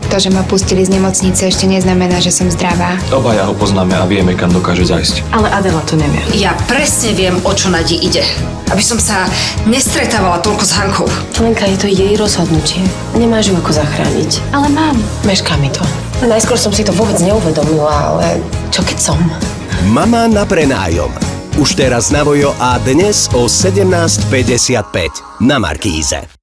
To, že ma pustili z nemocnice, ešte neznamená, že som zdravá. Obaja ho poznáme a vieme, kam dokáže zajsť. Ale Adela to nevie. Ja presne viem, o čo Nadi ide. Aby som sa nestretávala toľko s Hankou. Lenka, je to jej rozhodnutie. Nemáš ju ako zachrániť. Ale mám. Mešká mi to. Najskôr som si to vôbec neuvedomila, ale čo keď som? Mama na prenájom. Už teraz na Vojo a dnes o 17:55 na Markíze.